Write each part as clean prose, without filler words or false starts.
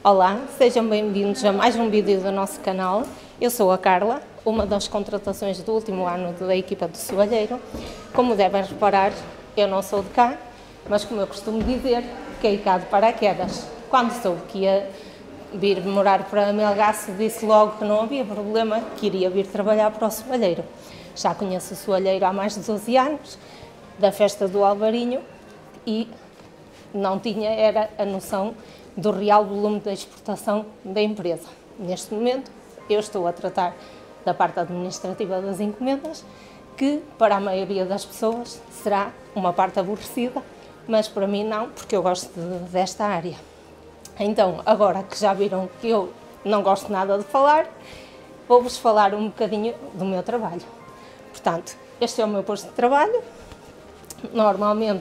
Olá, sejam bem-vindos a mais um vídeo do nosso canal. Eu sou a Carla, uma das contratações do último ano da equipa do Soalheiro. Como devem reparar, eu não sou de cá, mas como eu costumo dizer, caí cá de paraquedas. Quando soube que ia vir morar para Melgaço, disse logo que não havia problema, que iria vir trabalhar para o Soalheiro. Já conheço o Soalheiro há mais de 12 anos, da festa do Alvarinho, e não tinha era a noção do real volume da exportação da empresa. Neste momento, eu estou a tratar da parte administrativa das encomendas, que para a maioria das pessoas será uma parte aborrecida, mas para mim não, porque eu gosto desta área. Então, agora que já viram que eu não gosto nada de falar, vou-vos falar um bocadinho do meu trabalho. Portanto, este é o meu posto de trabalho. Normalmente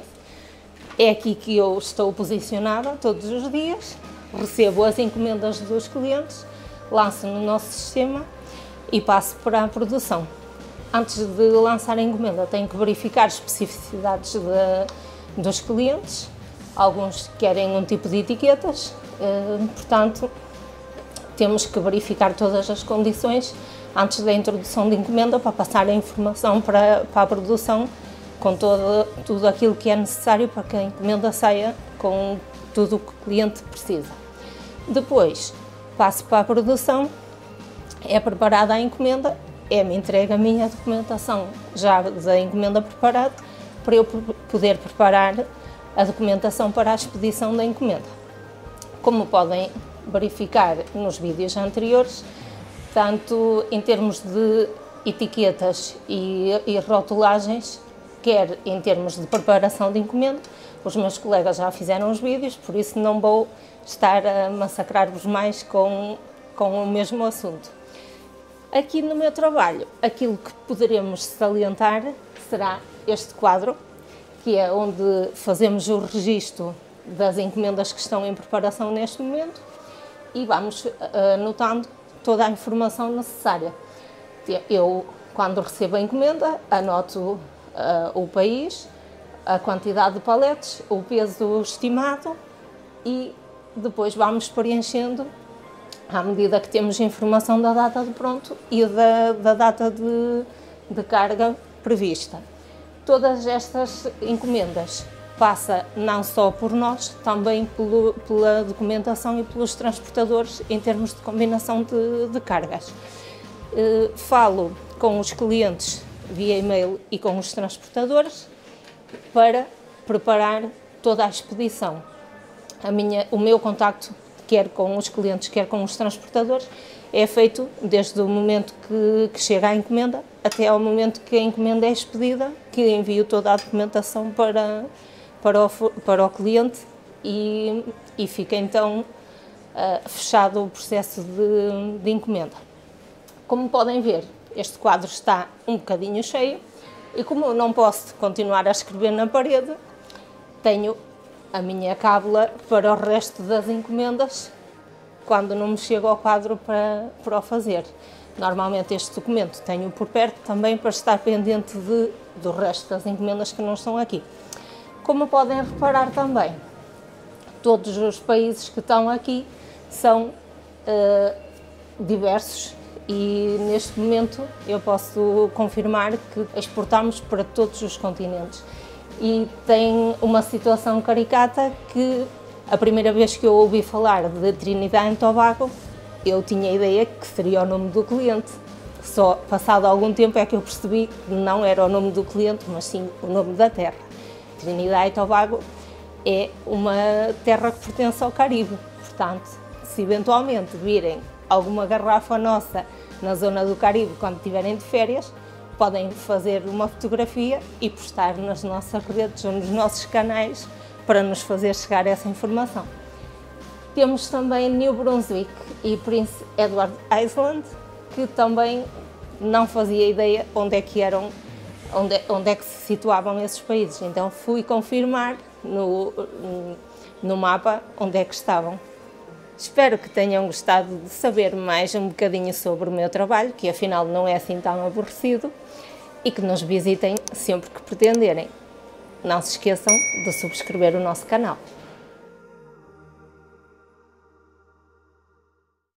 é aqui que eu estou posicionada todos os dias, recebo as encomendas dos clientes, lanço no nosso sistema e passo para a produção. Antes de lançar a encomenda, tenho que verificar as especificidades dos clientes. Alguns querem um tipo de etiquetas, portanto, temos que verificar todas as condições antes da introdução de encomenda para passar a informação para a produção, com tudo aquilo que é necessário para que a encomenda saia com tudo o que o cliente precisa. Depois, passo para a produção, é preparada a encomenda, é-me entregue a minha documentação já da encomenda preparada, para eu poder preparar a documentação para a expedição da encomenda. Como podem verificar nos vídeos anteriores, tanto em termos de etiquetas e rotulagens, quer em termos de preparação de encomenda, os meus colegas já fizeram os vídeos, por isso não vou estar a massacrar-vos mais com o mesmo assunto. Aqui no meu trabalho, aquilo que poderemos salientar será este quadro, que é onde fazemos o registro das encomendas que estão em preparação neste momento e vamos anotando toda a informação necessária. Eu, quando recebo a encomenda, anoto o país, a quantidade de paletes, o peso estimado e depois vamos preenchendo à medida que temos informação da data de pronto e da data de carga prevista. Todas estas encomendas passam não só por nós, também pela documentação e pelos transportadores em termos de combinação de cargas. Falo com os clientes via e-mail e com os transportadores para preparar toda a expedição. O meu contacto, quer com os clientes, quer com os transportadores, é feito desde o momento que chega a encomenda até ao momento que a encomenda é expedida, que envio toda a documentação para o cliente e fica então fechado o processo de encomenda. Como podem ver, este quadro está um bocadinho cheio e como eu não posso continuar a escrever na parede, tenho a minha cábula para o resto das encomendas quando não me chego ao quadro para o fazer. Normalmente este documento tenho por perto também para estar pendente do resto das encomendas que não estão aqui. Como podem reparar também, todos os países que estão aqui são diversos e neste momento eu posso confirmar que exportamos para todos os continentes. E tem uma situação caricata que a primeira vez que eu ouvi falar de Trinidad e Tobago, eu tinha a ideia que seria o nome do cliente. Só passado algum tempo é que eu percebi que não era o nome do cliente, mas sim o nome da terra. Trinidad e Tobago é uma terra que pertence ao Caribe, portanto, se eventualmente virem alguma garrafa nossa na zona do Caribe quando estiverem de férias, podem fazer uma fotografia e postar nas nossas redes ou nos nossos canais para nos fazer chegar essa informação. Temos também New Brunswick e Prince Edward Island, que também não fazia ideia onde é que se situavam esses países. Então fui confirmar no mapa onde é que estavam. Espero que tenham gostado de saber mais um bocadinho sobre o meu trabalho, que afinal não é assim tão aborrecido, e que nos visitem sempre que pretenderem. Não se esqueçam de subscrever o nosso canal.